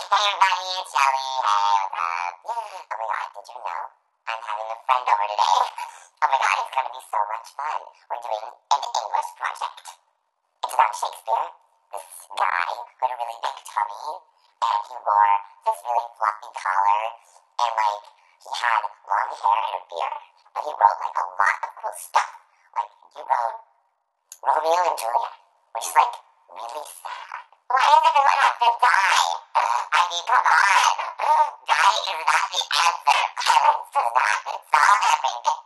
Hey everybody, it's Gilly. Hey, what's up? Oh my god, did you know? I'm having a friend over today. Oh my god, it's gonna be so much fun. We're doing an English project. It's about Shakespeare. This guy who had a really big tummy, and he wore this really fluffy collar, and like, he had long hair and a beard, but he wrote like a lot of cool stuff. Like, he wrote Romeo and Juliet, which is like really sad. Why does everyone have to die? I mean, come on. Dying is not the answer. Violence does not. It's not everything.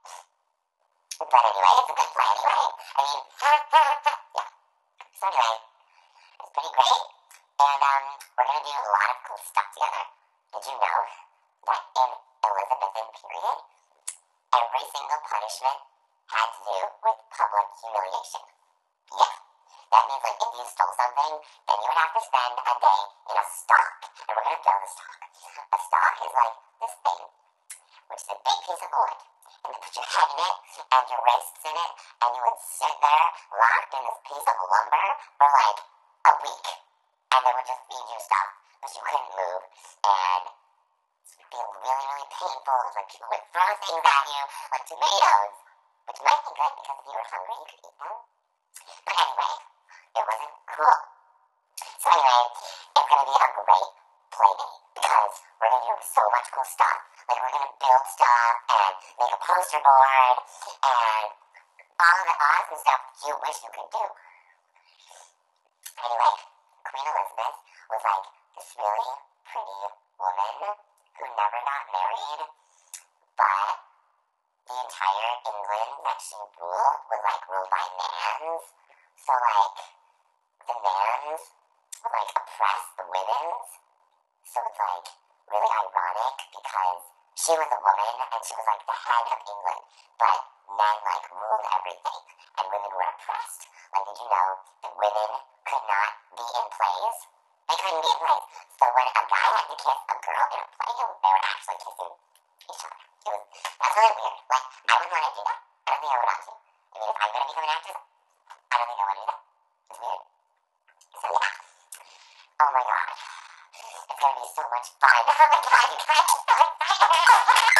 But anyway, it's a good play anyway. I mean, yeah. So anyway, it's pretty great. And we're gonna do a lot of cool stuff together. Did you know that in Elizabethan period, every single punishment had to do with public humiliation? Yeah. That means, like, if you stole something, then you would have to spend a day in a stock. And we're going to build a stock. A stock is like this thing, which is a big piece of wood. And you put your head in it and your wrists in it, and you would sit there locked in this piece of lumber for like a week. And they would just feed you stuff, but you couldn't move. And it would be really, really painful. Like, people would throw things at you, like tomatoes, which might be good because if you were hungry, you could eat them. But anyway, it wasn't cool. So anyway, it's going to be a great play day because we're going to do so much cool stuff. Like, we're going to build stuff and make a poster board and all of the awesome stuff you wish you could do. Anyway, Queen Elizabeth was like this really pretty woman who never got married, but the entire England that she ruled was like ruled by mans. So like, the mans would like oppress the women's. So it's like really ironic because she was a woman and she was like the head of England, but men like ruled everything and women were oppressed. Like, did you know that women could not be in plays? They couldn't be in plays. So when a guy had to kiss a girl in a play, they were actually kissing each other. That's really weird. Like, I wouldn't want to do that. I don't think I would want to. I mean, if I'm going to become an actress, I don't think I want to do that. It's weird. So yeah. Oh my god. It's going to be so much fun. Oh my god, you guys, I'm so excited.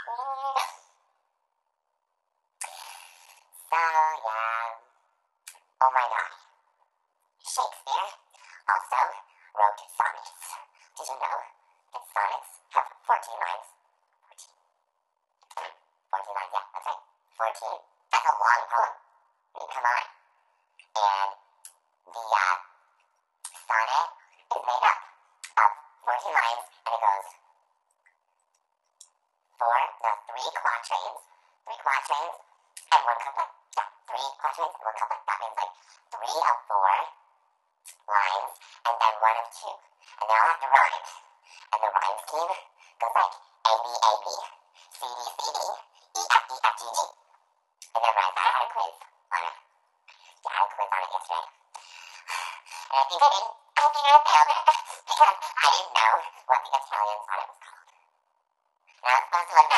So yeah. Oh my god. Shakespeare also wrote sonnets. Did you know that sonnets have 14 lines? 14 lines, yeah, that's right. 14. That's a long poem. I mean, come on. And the sonnet is made up of 14 lines, and it goes three quatrains, and one couplet. Yeah, 3 quatrains and 1 couplet. That means like 3 of 4 lines, and then 1 of 2. And they all have to rhyme. And the rhyme scheme goes like A, B, A, B, C, D, C, D, E, F, E, F, G, G. And memorize that. I had a quiz on it. Yeah, I had a quiz on it yesterday. And I think I failed it because I didn't know what the Italian sonnet was called. And I was supposed to like